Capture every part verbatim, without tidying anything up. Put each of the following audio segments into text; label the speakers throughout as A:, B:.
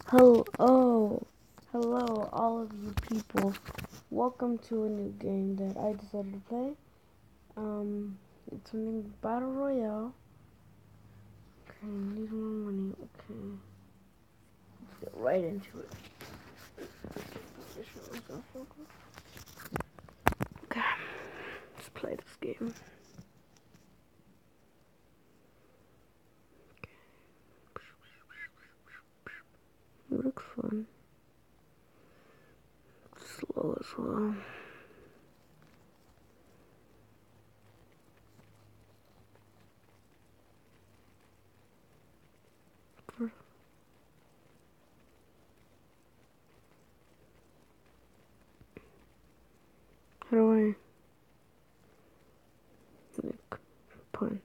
A: Hello, oh, hello, all of you people. Welcome to a new game that I decided to play. Um, it's something Battle Royale. Okay, need more money. Okay, let's get right into it. Position myself real quick. Okay, let's play this game. It looks fun. Slow as well. How do I like punch?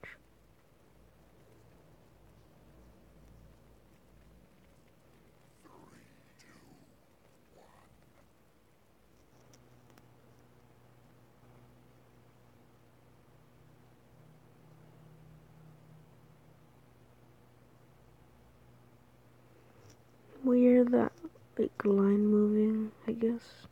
A: We hear that like line moving, I guess.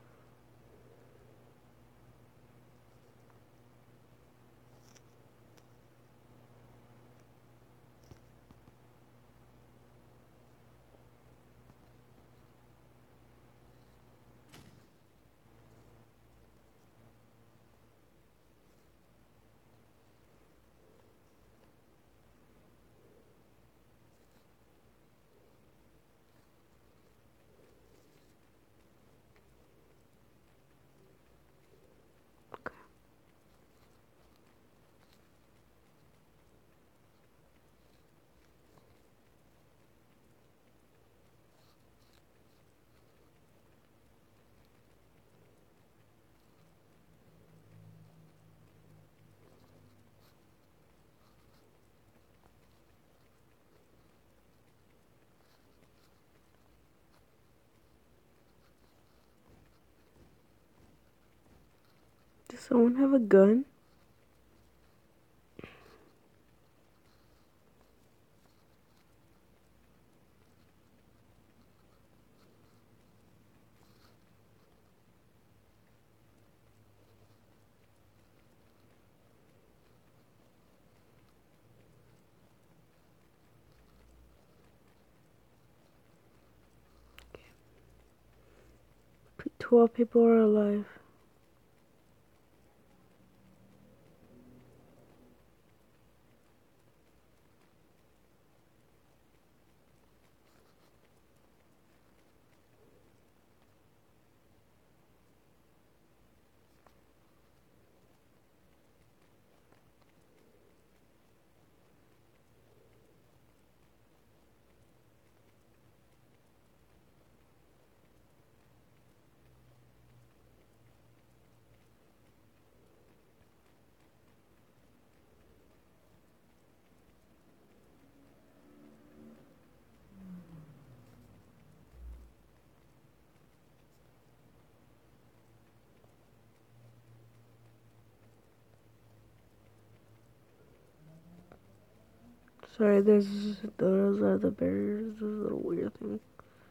A: Does someone have a gun? Twelve people are alive. Sorry, there's those are the barriers. This is a little weird thing.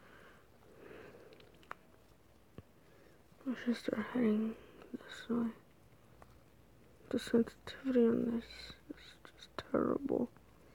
A: I should start heading this way. The sensitivity on this is just terrible.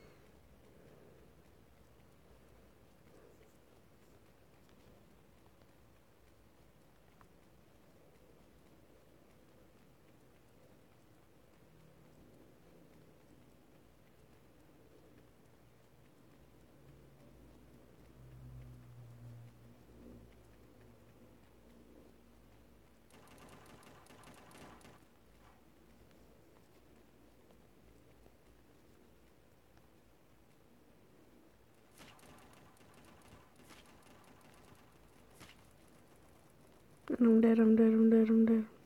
A: I'm dead, I'm dead, I'm dead, I'm dead.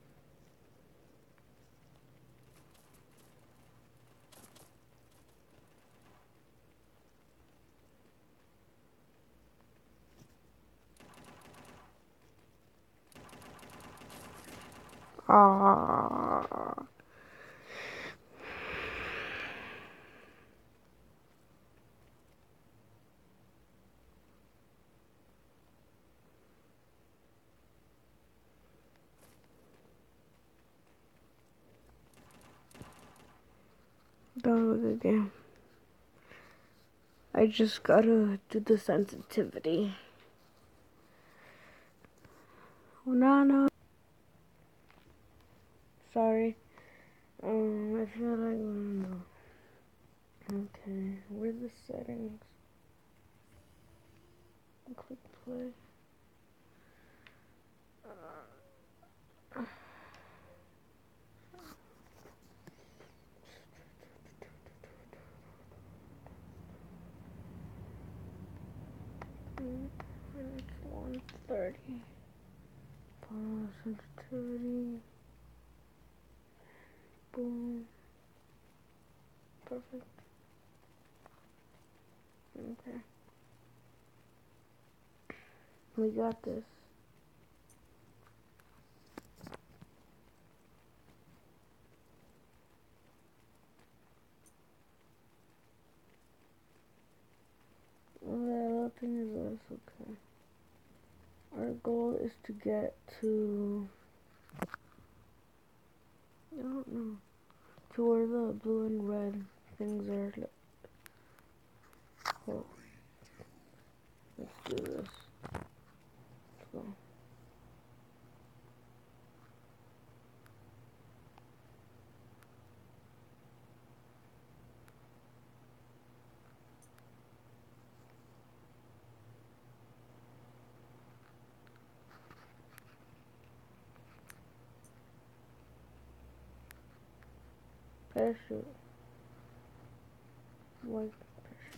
A: Ah. That was a good game. I just gotta do the sensitivity. Oh, no, no. Sorry. Um, I feel like, no. Okay, where's the settings? Click play. Uh, It's one thirty. Follow sensitivity. Boom. Perfect. Okay. We got this. Well, the other thing is this, okay. Our goal is to get to, I don't know, to where the blue and red things are. Oh, let's do this. Let's go. Parachute. White parachute.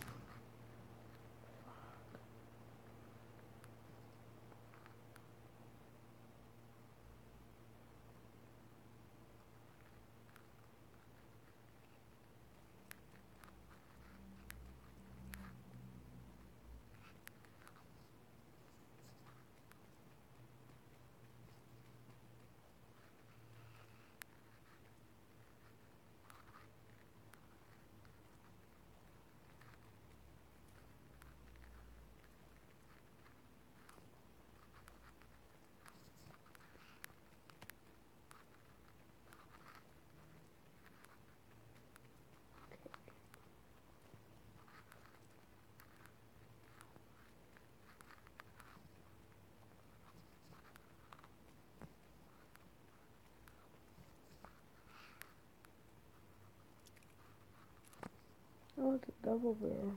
A: Oh, it's a double barrel.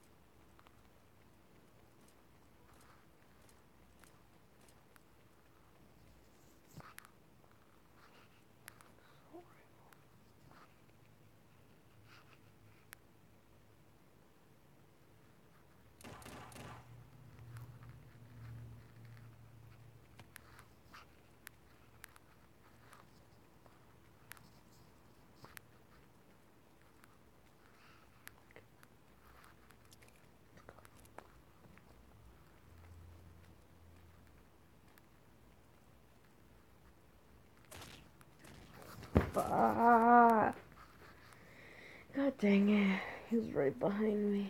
A: Fuck. God dang it. He's right behind me.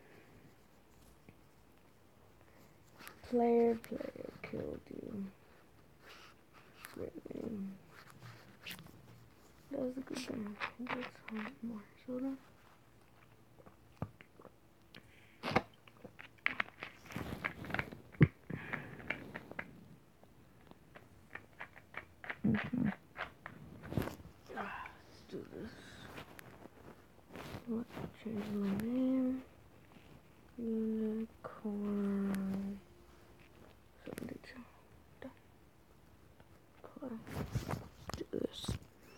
A: Player, player killed you. Great name. That was a good game. Get some more soda. Mm-hmm. Let's do this. Let's change my name. Unicorn seventy-two. Done. Play. Do this.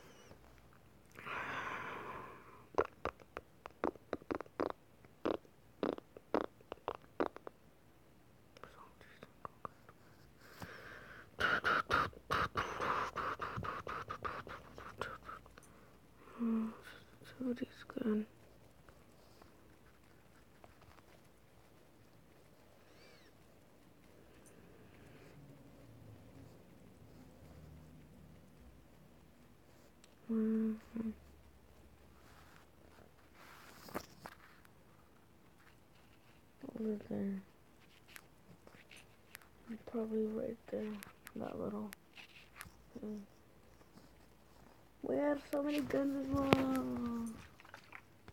A: Oh, sensitivity's good. Mm-hmm. Over there. Probably right there. That little thing. We have so many guns as well.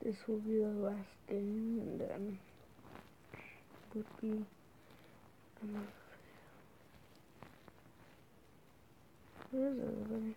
A: this will be the last game, and then would be another. Where is everybody?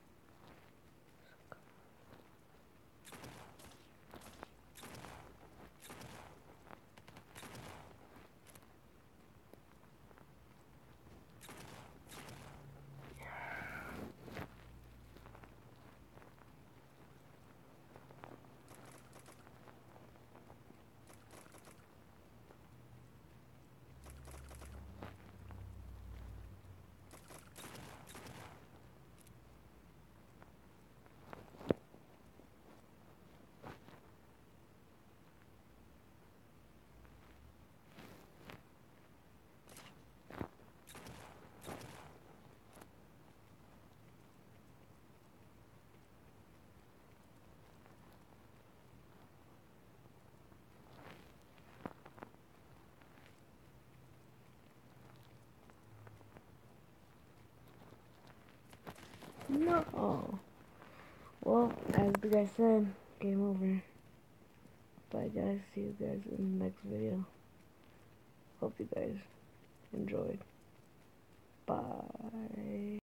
A: No. Well, as the guy said, game over. Bye guys, see you guys in the next video. Hope you guys enjoyed. Bye.